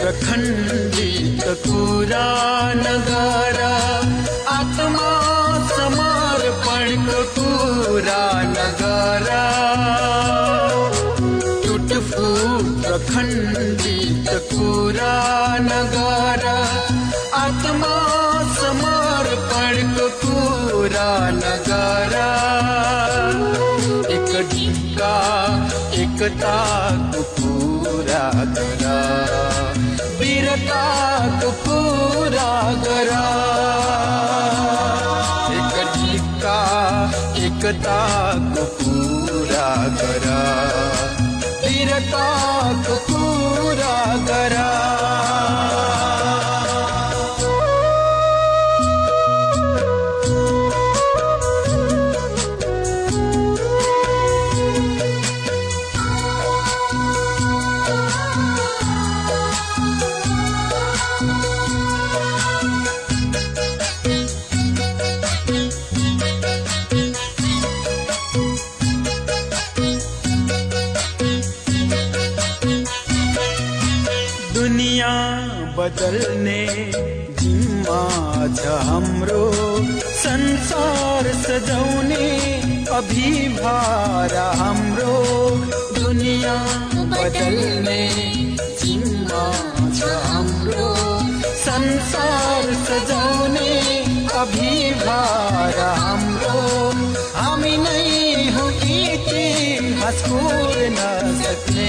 प्रखंडित पूरा नगारा, आत्मा समर्पण को पूरा नगारा। टूट फूट प्रखंडित पूरा नगारा, आत्मा समर्पण को पूरा नगारा। एक ढिक्का एकता को पूरा करा, वीरता को पूरा करा। एक ढिक्का एकता को पूरा करा, वीरता को पूरा करा। दुनिया बदलने जिम्मा छ हाम्रो, संसार सजाउने अभिभार हाम्रो। दुनिया बदलने जिम्मा छ हाम्रो, संसार सजाउने अभिभार हाम्रो। हामी नै हौ इतिहास कोर्न सक्ने,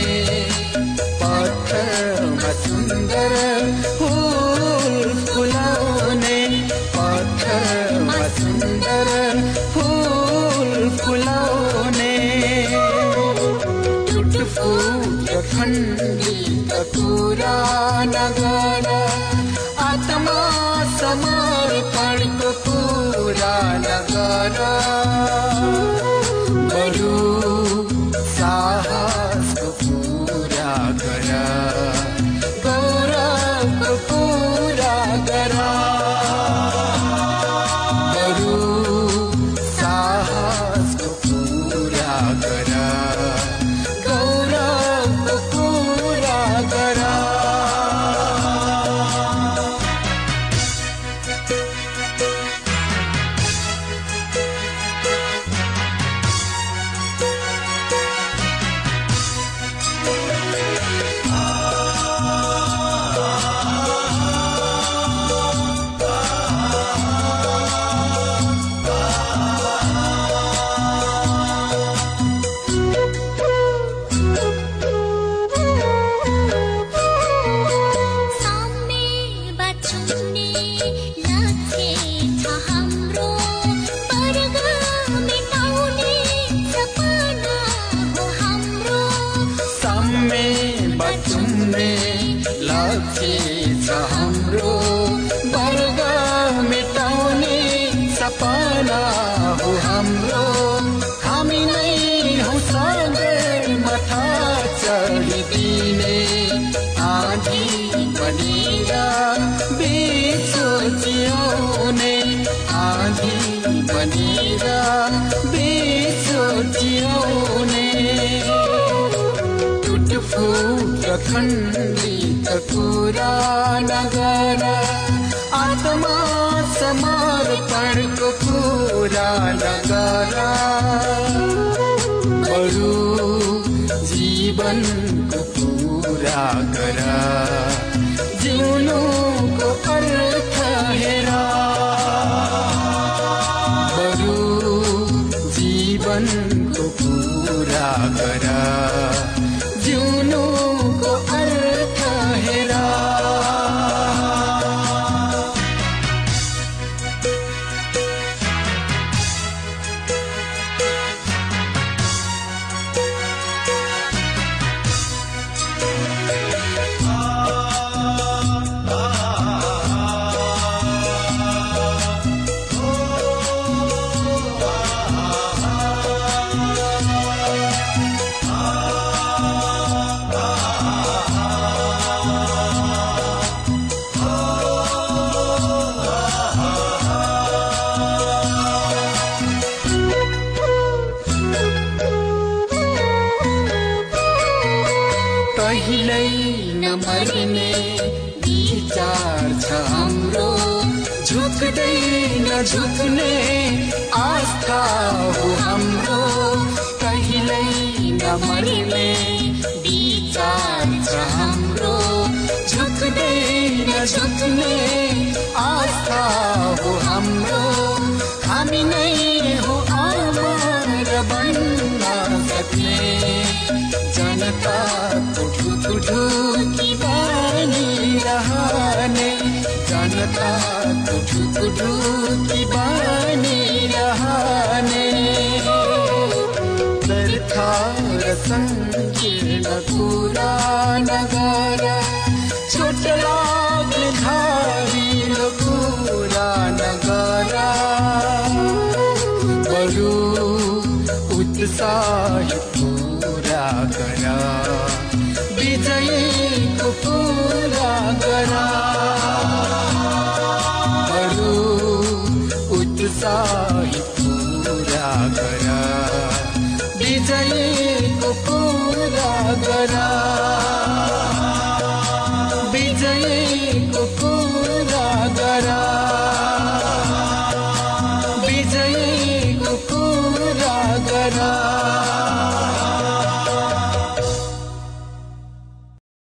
पत्थरमा सुन्दर फूल फुलाउने, पत्थरमा सुन्दर फूल फुलाउने। टूट फूट खण्डित पूरा नगारा, आत्मा समर्पणको पूरा नगारा। बरु साहसको पूरा करा, गौरवको पूरा करा। बरु साहसको पूरा करा, गौरवको पूरा करा। हाम्रो वर्ग मेटाउने सपना हो हाम्रो। हामी नै हौ सगरमाथा चढिदिने, आँधी बनेर बिचो चियाउने, आँधी बनेर बिचो चियाउने। टूट फूट खण्डित पूरा नगारा, आत्मा समर्पणको पूरा नगारा। बरु जीवनको पूरा करा, जिउनुको अर्थ हेरा। बरु जीवनको पूरा करा, जिउनुको अर्थ हेरा। कहिल्यै नमर्ने झुक्दैन झुक्ने आस्था हो हाम्रो, कहिल्यै नमर्ने विचार छ हाम्रो। झुक्दैन झुक्ने आस्था हो हाम्रो, हामी नै हो अमर बन्न सक्ने। जनताको ढुकढुकी बनिरहने, जनताको ढुकढुकी बनिरहने। व्यर्थ र संकीर्ण कुरा नगर, चोट लाग्ने धारिलो कुरा नगर। बरु उत्साहित पूरा गर, विजयको पूरा गर। बरु उत्साहित पूरा गर, विजयको पूरा गर। विजयको पूरा गर, विजयको पूरा गर।